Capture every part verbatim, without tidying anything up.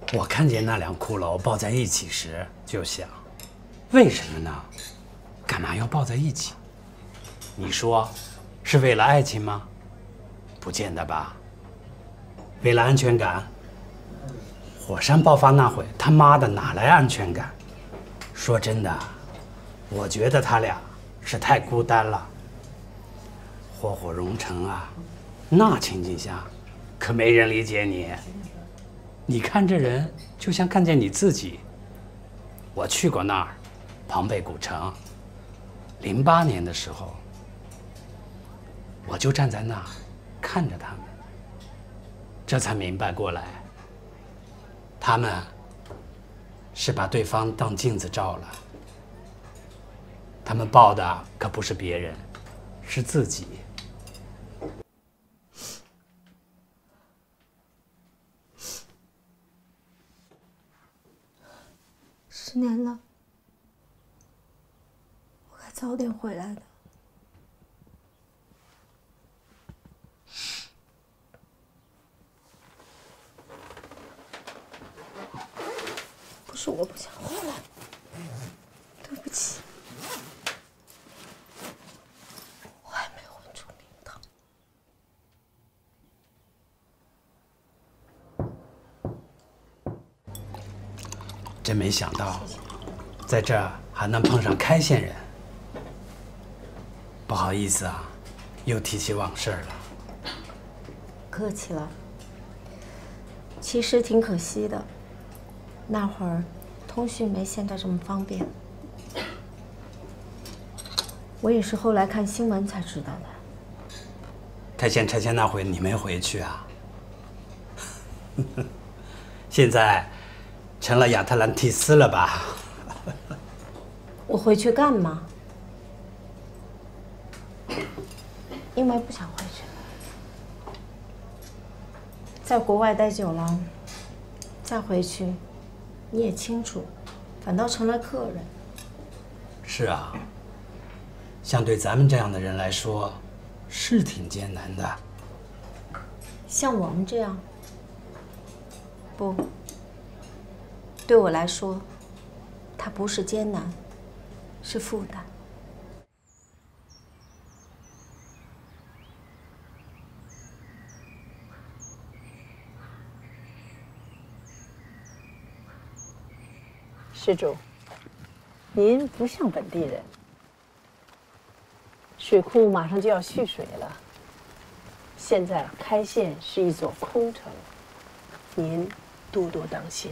我看见那两骷髅抱在一起时，就想，为什么呢？干嘛要抱在一起？你说，是为了爱情吗？不见得吧。为了安全感？火山爆发那会，他妈的哪来安全感？说真的，我觉得他俩是太孤单了。火火熔城啊，那情景下，可没人理解你。你看这人，就像看见你自己。我去过那儿，庞贝古城。零八年的时候，我就站在那儿看着他们，这才明白过来，他们是把对方当镜子照了。他们抱的可不是别人，是自己。 十年了，我该早点回来的。不是我不想回来，对不起，我还没混出名堂。 真没想到，在这儿还能碰上开县人。不好意思啊，又提起往事了。 客气了。其实挺可惜的，那会儿通讯没现在这么方便。我也是后来看新闻才知道的。 开县拆迁那回你没回去啊？现在成了亚特兰蒂斯了吧？ 我回去干嘛？因为不想回去。在国外待久了，再回去，你也清楚，反倒成了客人。 是啊，像对咱们这样的人来说，是挺艰难的。 像我们这样，不，对我来说，它不是艰难，是负担。 施主，您不像本地人。水库马上就要蓄水了，现在开县是一座空城，您多多当心。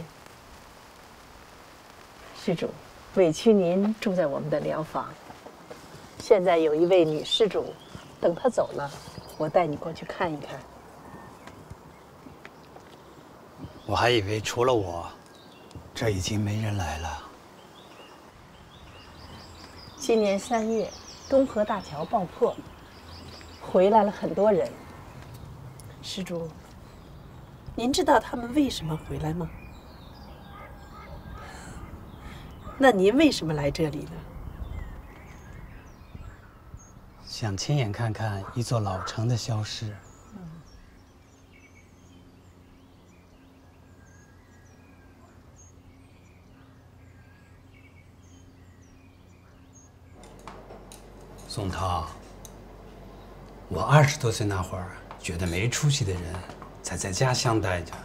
施主，委屈您住在我们的疗房。现在有一位女施主，等她走了，我带你过去看一看。 我还以为除了我，这已经没人来了。 今年三月，东河大桥爆破，回来了很多人。施主，您知道他们为什么回来吗？那您为什么来这里呢？ 想亲眼看看一座老城的消失。宋涛，我二十多岁那会儿，觉得没出息的人才在家乡待着。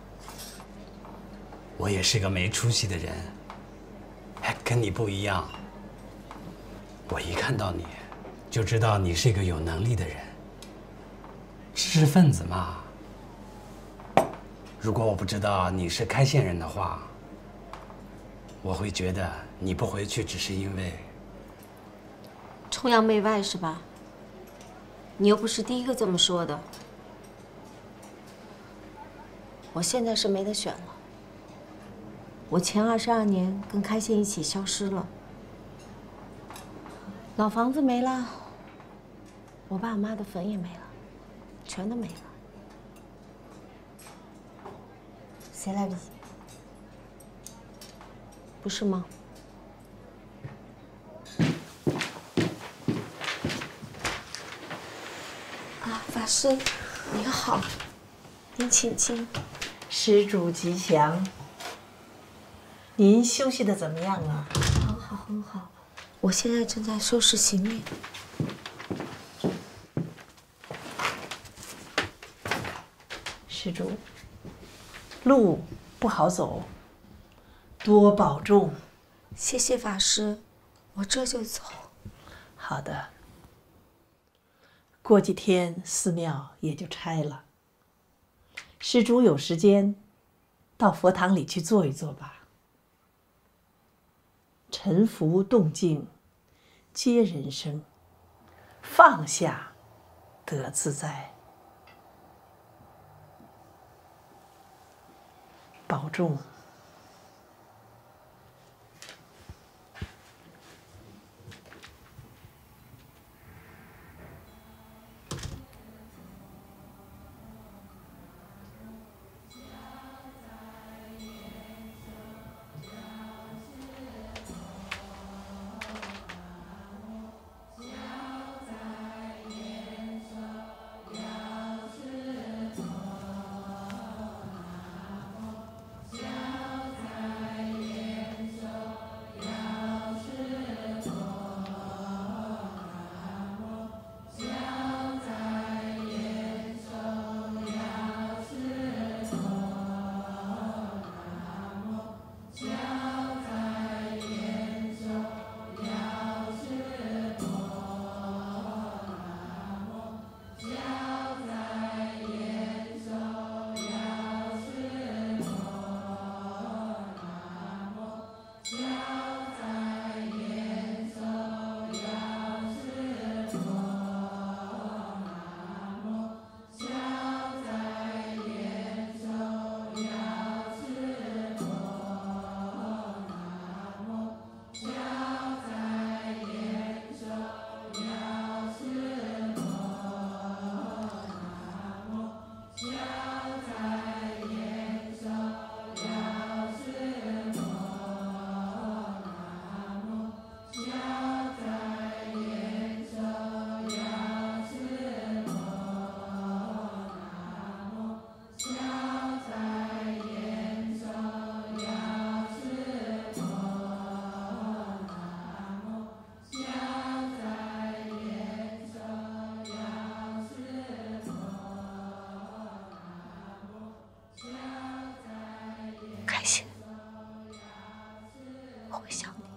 我也是个没出息的人，哎，跟你不一样。我一看到你，就知道你是一个有能力的人，知识分子嘛。如果我不知道你是开县人的话，我会觉得你不回去只是因为…… 崇洋媚外是吧？你又不是第一个这么说的。我现在是没得选了。我前二十二年跟开县一起消失了，老房子没了，我爸妈的坟也没了，全都没了。谁来理？不是吗？啊，法师，您好，您请进。 施主吉祥。 您休息的怎么样啊？ 很好，很好。我现在正在收拾行李。 施主，路不好走，多保重。 谢谢法师，我这就走。 好的。过几天寺庙也就拆了，施主有时间到佛堂里去坐一坐吧。沉浮动静皆人生，放下得自在。保重。 开心，我会想你。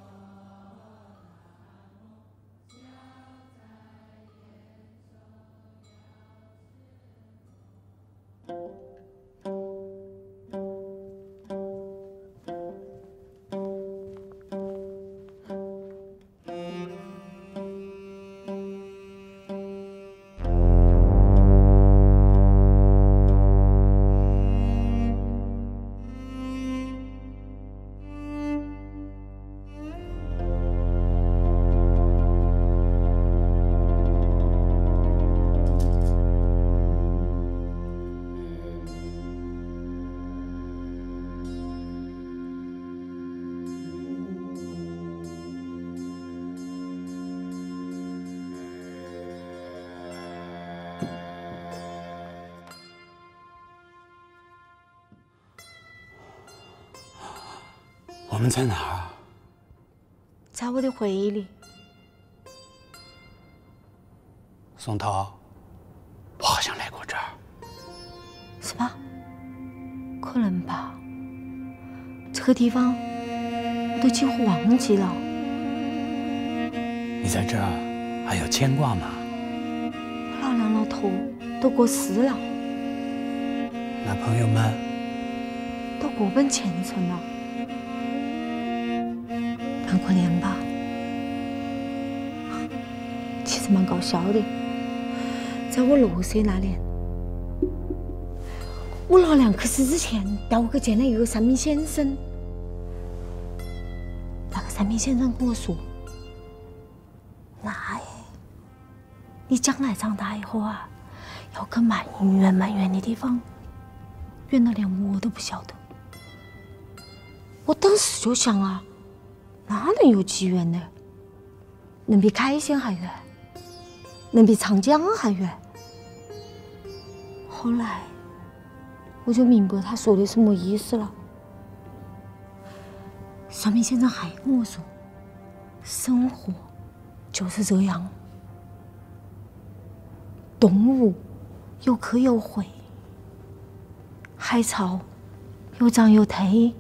我们在哪儿？ 在我的回忆里。 松涛，我好像来过这儿。 是吧？可能吧。这个地方我都几乎忘记了。 你在这儿还有牵挂吗？ 老两老头都过世了。 那朋友们都过本前程了。蛮可怜吧？其实蛮搞笑的。在我六岁那年，我老娘去世之前带我去见了一个算命先生。那个算命先生跟我说：“那你将来长大以后啊，要去蛮远蛮远的地方，远到连我都不晓得。”我当时就想啊。哪能有几远呢？能比KaiXian还远，能比长江还远。后来我就明白他说的什么意思了。 算命先生还跟我说，生活就是这样，动物有渴有悔，海草有涨有退，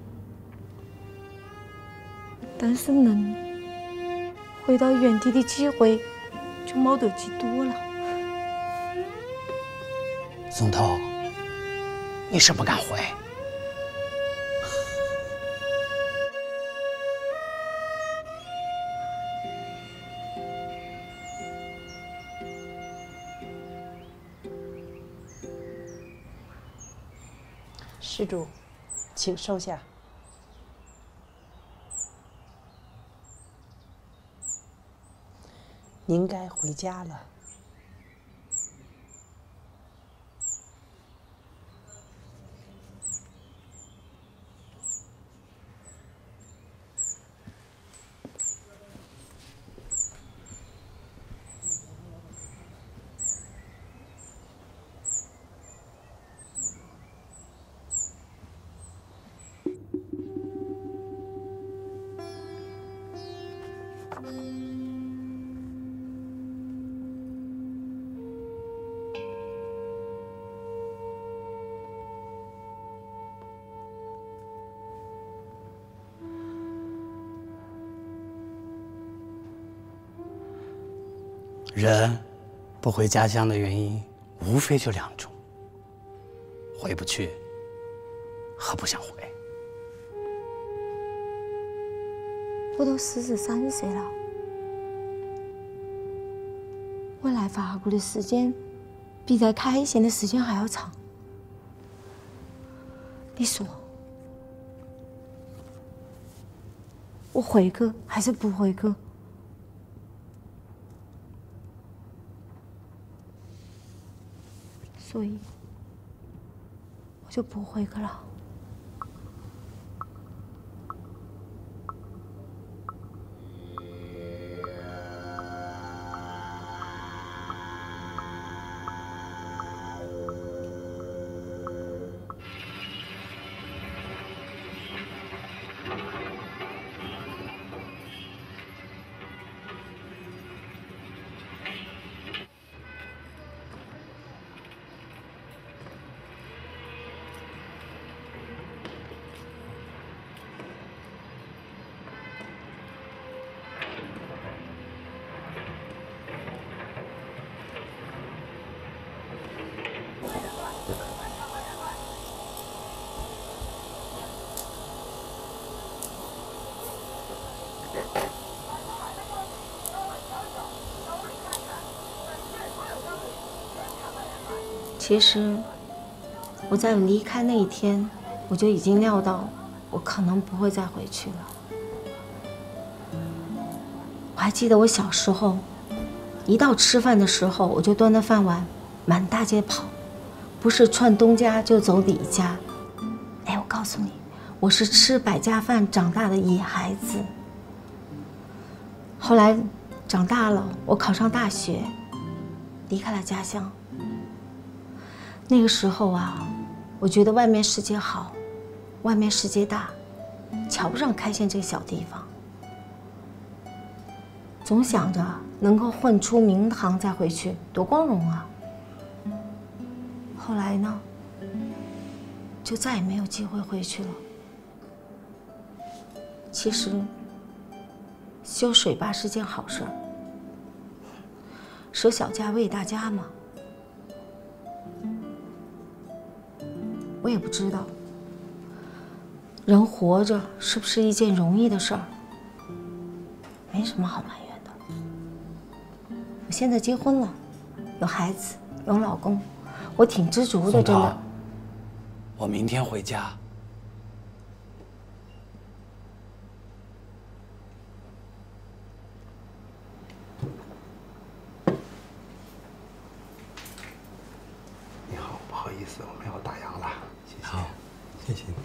但是能回到原地的机会就没得几多了。 松头，你是不敢回。 施主，请收下。您该回家了。 人不回家乡的原因，无非就两种：回不去和不想回。 我都四十三岁了，我来法国的时间比在开县的时间还要长。你说，我回去还是不回去？所以，我就不回去了。其实，我在离开那一天，我就已经料到，我可能不会再回去了。我还记得我小时候，一到吃饭的时候，我就端着饭碗满大街跑，不是串东家就走李家。哎，我告诉你，我是吃百家饭长大的野孩子。后来长大了，我考上大学，离开了家乡。那个时候啊，我觉得外面世界好，外面世界大，瞧不上开县这个小地方。总想着能够混出名堂再回去，多光荣啊！后来呢，就再也没有机会回去了。其实，修水坝是件好事儿，舍小家为大家嘛。我也不知道，人活着是不是一件容易的事儿？没什么好埋怨的。我现在结婚了，有孩子，有老公，我挺知足的，真的。 我明天回家。 你好，不好意思，我们要打烊了，谢谢。 好，谢谢你。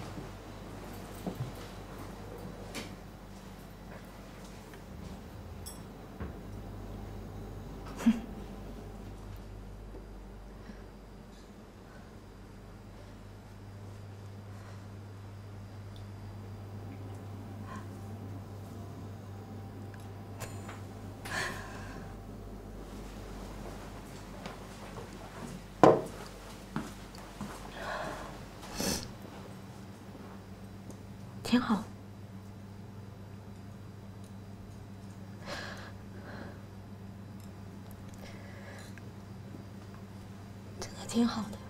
挺好。真的挺好的。